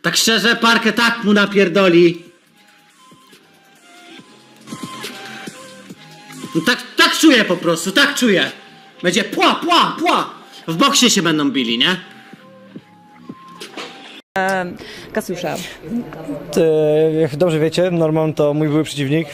Tak szczerze, Parkę tak mu napierdoli. No tak czuję po prostu, tak czuję. Będzie pła. W boksie się będą bili, nie? Kasiusza. Jak dobrze wiecie, Norman to mój były przeciwnik.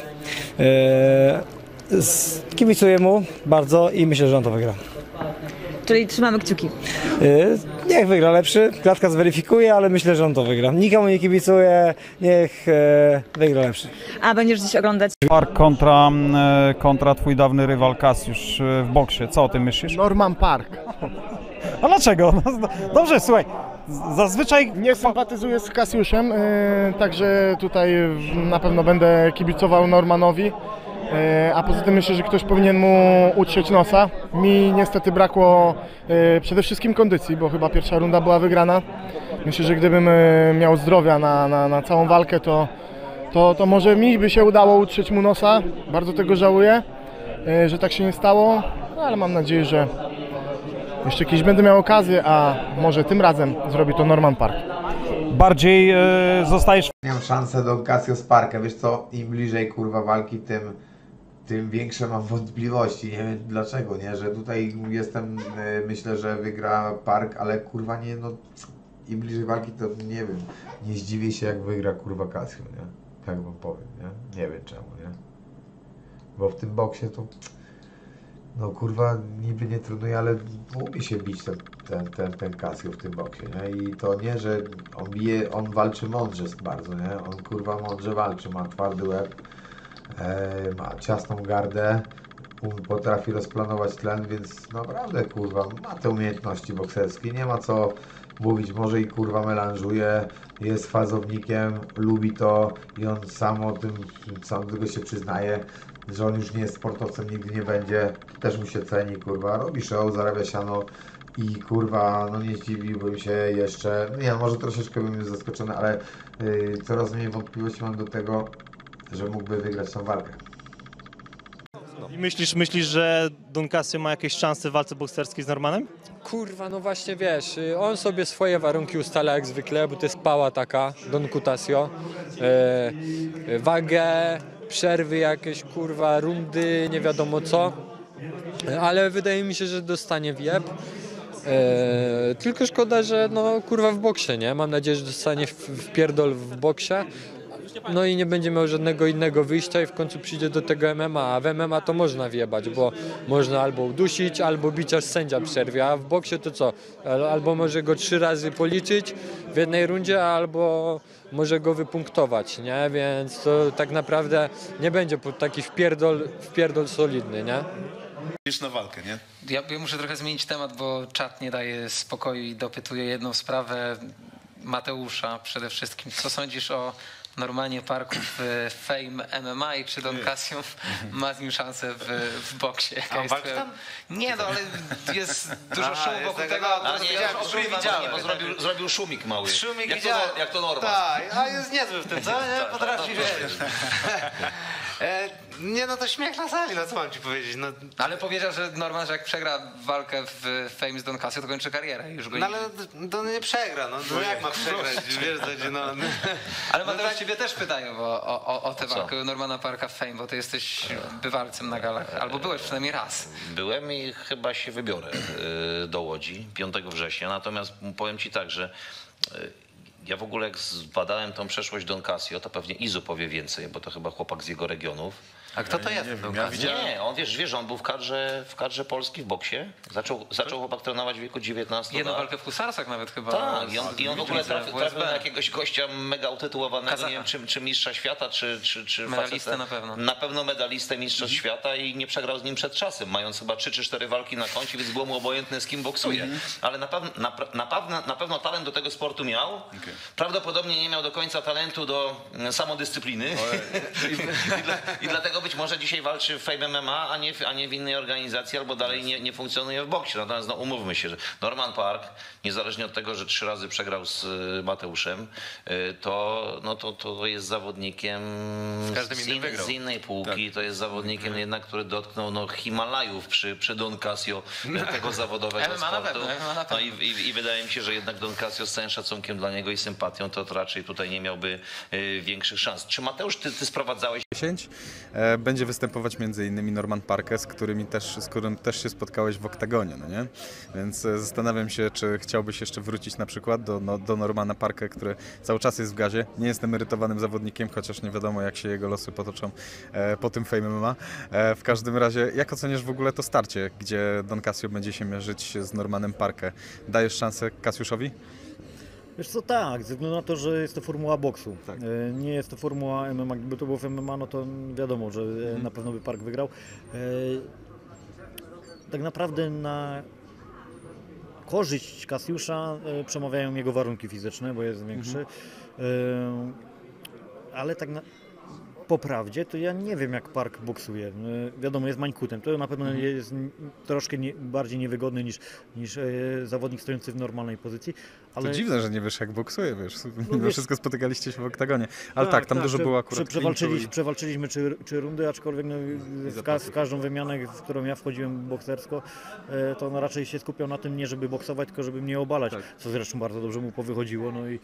Kibicuję mu bardzo i myślę, że on to wygra. Czyli trzymamy kciuki. Niech wygra lepszy, klatka zweryfikuje, ale myślę, że on to wygra. Nikomu nie kibicuję, niech wygra lepszy. A będziesz dziś oglądać? Park kontra twój dawny rywal Kasiusz w boksie. Co o tym myślisz? Norman Park. A dlaczego? No, dobrze, słuchaj, zazwyczaj... Nie sympatyzuję z Kasiuszem, także tutaj na pewno będę kibicował Normanowi. A poza tym myślę, że ktoś powinien mu utrzeć nosa. Mi niestety brakło przede wszystkim kondycji, bo chyba pierwsza runda była wygrana. Myślę, że gdybym miał zdrowia na całą walkę, to może mi by się udało utrzeć mu nosa. Bardzo tego żałuję, że tak się nie stało, no, ale mam nadzieję, że jeszcze kiedyś będę miał okazję, a może tym razem zrobi to Norman Park. Bardziej zostajesz... Miałem szansę do Casio z Parkiem, wiesz co, im bliżej kurwa walki, tym większe mam wątpliwości, nie wiem dlaczego, nie, że tutaj jestem, myślę, że wygra Park, ale kurwa nie, no im bliżej walki to nie wiem, nie zdziwię się jak wygra kurwa Casio, nie, tak wam powiem, nie wiem czemu, nie, bo w tym boksie to, no kurwa niby nie trenuje, ale umie się bić ten Casio w tym boksie, nie, i to nie, że on bije, on walczy mądrze bardzo, nie, on kurwa mądrze walczy, ma twardy łeb, ma ciasną gardę, potrafi rozplanować tlen, więc naprawdę kurwa ma te umiejętności bokserskie, nie ma co mówić, może i kurwa melanżuje, jest fazownikiem, lubi to i on sam tego się przyznaje, że on już nie jest sportowcem, nigdy nie będzie, też mu się ceni, kurwa, robi show, zarabia siano i kurwa, no nie zdziwiłbym się jeszcze, nie, może troszeczkę bym już zaskoczony, ale coraz mniej wątpliwości mam do tego, że mógłby wygrać tą walkę. I myślisz, że Don Casio ma jakieś szanse w walce bokserskiej z Normanem? Kurwa, no właśnie wiesz, on sobie swoje warunki ustala jak zwykle, bo to jest pała taka, Don Casio. Wagę, przerwy jakieś, kurwa, rundy, nie wiadomo co. Ale wydaje mi się, że dostanie w jeb. Tylko szkoda, że no kurwa w boksie, nie? Mam nadzieję, że dostanie w pierdol w boksie. No i nie będzie miał żadnego innego wyjścia i w końcu przyjdzie do tego MMA, a w MMA to można wjebać, bo można albo udusić, albo bić aż sędzia przerwie, a w boksie to co? Albo może go 3 razy policzyć w jednej rundzie, albo może go wypunktować, nie? Więc to tak naprawdę nie będzie taki wpierdol solidny, nie? Na walkę, nie? Ja muszę trochę zmienić temat, bo czat nie daje spokoju i dopytuje jedną sprawę Mateusza przede wszystkim. Co sądzisz o Normanie Parku w Fame MMA i czy Don Casio ma z nim szansę w boksie? A walczy tam? Nie, no ale jest dużo szumu wokół tego. Bo zrobił szumik mały. Szumik jak to Norman. Tak, a jest niezły w tym, co? Nie? Potrafi wiedzieć. Nie, no to śmiech na sali, no co mam ci powiedzieć? No. Ale powiedział, że Norman, że jak przegra walkę w Fame z Don Casio, to kończy karierę. Już go no ale to nie przegra, no jak ma przegrać? Wiesz, no. Ale Mateusz, ciebie też pytają o tę walkę Normana Parka w Fame, bo ty jesteś bywalcem na galach, albo byłeś przynajmniej raz. Byłem i chyba się wybiorę do Łodzi 5 września, natomiast powiem ci tak, że ja w ogóle jak zbadałem tą przeszłość Don Casio, to pewnie Izu powie więcej, bo to chyba chłopak z jego regionów. A kto to jest? Nie, on wiesz, on był w kadrze Polski w boksie. Zaczął chłopak trenować w wieku 19 lat. Jedną walkę w Husarsach nawet chyba. Tak, i on w ogóle trafił na jakiegoś gościa mega utytułowanego, nie wiem czy mistrza świata, czy medalistę na pewno. Na pewno medalistę mistrzostw świata i nie przegrał z nim przed czasem, mając chyba 3 czy 4 walki na koncie, więc było mu obojętne z kim boksuje. Ale na pewno talent do tego sportu miał. Prawdopodobnie nie miał do końca talentu do samodyscypliny. I dlatego być może dzisiaj walczy w Fame MMA, a nie w innej organizacji, albo dalej nie funkcjonuje w boksie. Natomiast no, umówmy się, że Norman Park, niezależnie od tego, że 3 razy przegrał z Mateuszem, to jest zawodnikiem z innej półki. Tak. To jest zawodnikiem jednak, który dotknął Himalajów przy Don Casio tego zawodowego sportu. No i wydaje mi się, że jednak Don Casio z całym szacunkiem dla niego i sympatią, to raczej tutaj nie miałby większych szans. Czy Mateusz, ty sprowadzałeś 10. Będzie występować m.in. Norman Parke, z którym też się spotkałeś w oktagonie, no nie? Więc zastanawiam się, czy chciałbyś jeszcze wrócić na przykład do Normana Parke, który cały czas jest w gazie. Nie jest emerytowanym zawodnikiem, chociaż nie wiadomo, jak się jego losy potoczą po tym Fame MMA. W każdym razie, jak oceniasz w ogóle to starcie, gdzie Don Casio będzie się mierzyć z Normanem Parke? Dajesz szansę Kasiuszowi? Wiesz co, tak, ze względu na to, że jest to formuła boksu. Tak. Nie jest to formuła MMA. Gdyby to było w MMA, no to wiadomo, że na pewno by Park wygrał. Tak naprawdę na korzyść Kasiusza przemawiają jego warunki fizyczne, bo jest większy. Ale tak po prawdzie, to ja nie wiem, jak Park boksuje. Wiadomo, jest mańkutem. To na pewno jest troszkę bardziej niewygodny niż zawodnik stojący w normalnej pozycji. Ale... To dziwne, że nie wiesz, jak boksuje, wiesz. Mimo wszystko spotykaliście się w oktagonie. Ale tak, tam dużo było akurat Przewalczyliśmy czy rundy, aczkolwiek w każdą wymianę, w którą ja wchodziłem boksersko, to on raczej się skupiał na tym, nie żeby boksować, tylko żeby mnie obalać. Tak. Co zresztą bardzo dobrze mu powychodziło. No i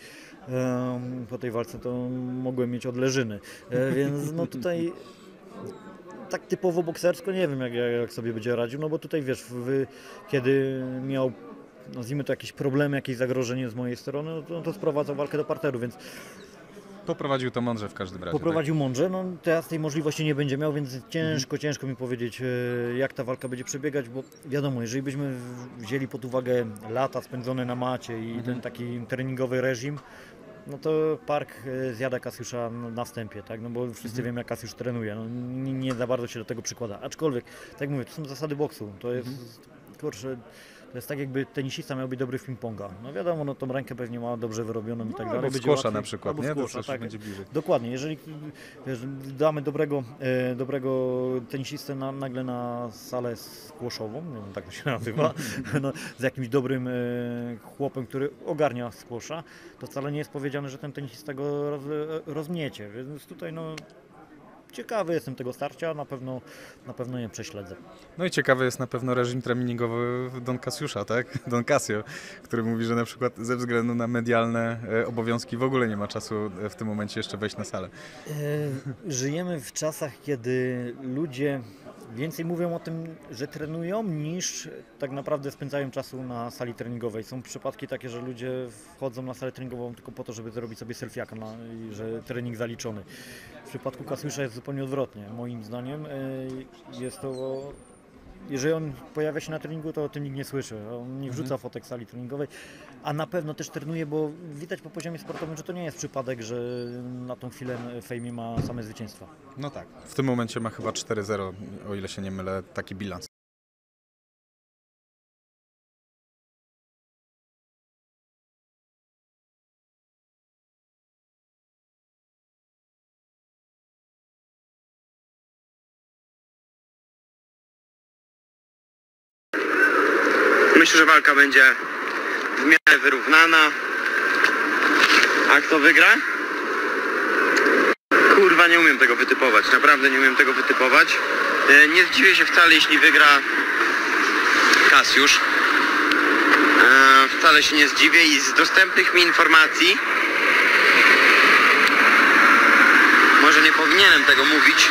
po tej walce to mogłem mieć odleżyny. Więc no tutaj tak typowo boksersko nie wiem, jak sobie będzie radził, no bo tutaj wiesz, kiedy miał, nazwijmy to, jakieś problemy, jakieś zagrożenie z mojej strony, no to sprowadzał walkę do parteru, więc poprowadził to mądrze w każdym razie. Poprowadził mądrze, no teraz tej możliwości nie będzie miał, więc ciężko mi powiedzieć, jak ta walka będzie przebiegać, bo wiadomo, jeżeli byśmy wzięli pod uwagę lata spędzone na macie i ten taki treningowy reżim, no to Park zjada Kasiusza na wstępie, tak? No bo wszyscy wiemy, jak Kasiusz trenuje, no, nie za bardzo się do tego przykłada. Aczkolwiek, tak jak mówię, to są zasady boksu, to jest, kurczę, to jest tak, jakby tenisista miał być dobry w ping-ponga. No wiadomo, no tą rękę pewnie ma dobrze wyrobioną i tak dalej. Albo w squasha na przykład, albo nie? Squasha, tak, będzie bliżej. Dokładnie, jeżeli wiesz, damy dobrego tenisistę nagle na salę squashową, nie wiem, tak to się nazywa, no, z jakimś dobrym chłopem, który ogarnia squasha, to wcale nie jest powiedziane, że ten tenisista go rozmiecie, więc tutaj no ciekawy jestem tego starcia, na pewno je prześledzę. No i ciekawy jest na pewno reżim treningowy Don Casiusza, tak? Don Casio, który mówi, że na przykład ze względu na medialne obowiązki w ogóle nie ma czasu w tym momencie jeszcze wejść na salę. Żyjemy w czasach, kiedy ludzie więcej mówią o tym, że trenują, niż tak naprawdę spędzają czasu na sali treningowej. Są przypadki takie, że ludzie wchodzą na salę treningową tylko po to, żeby zrobić sobie selfiaka i że trening zaliczony. W przypadku Kasiusza jest zupełnie odwrotnie. Moim zdaniem jest to... Jeżeli on pojawia się na treningu, to o tym nikt nie słyszy. On nie wrzuca fotek sali treningowej, a na pewno też trenuje, bo widać po poziomie sportowym, że to nie jest przypadek, że na tą chwilę Fame ma same zwycięstwa. No tak. W tym momencie ma chyba 4-0, o ile się nie mylę, taki bilans. Myślę, że walka będzie w miarę wyrównana. A kto wygra? Kurwa, nie umiem tego wytypować. Naprawdę nie umiem tego wytypować. Nie zdziwię się wcale, jeśli wygra Kasiusz. Wcale się nie zdziwię i z dostępnych mi informacji, może nie powinienem tego mówić,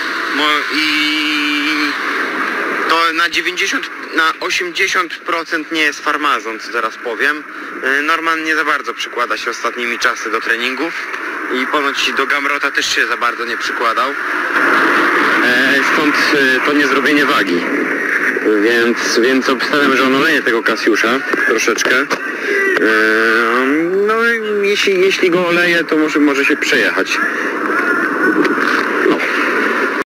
to na 80% nie jest farmazon, co teraz powiem. Norman nie za bardzo przykłada się ostatnimi czasy do treningów i ponoć do Gamrota też się za bardzo nie przykładał. Stąd to niezrobienie wagi. Więc obstawiam, że on oleje tego Kasiusza troszeczkę. No jeśli go oleje, to może się przejechać.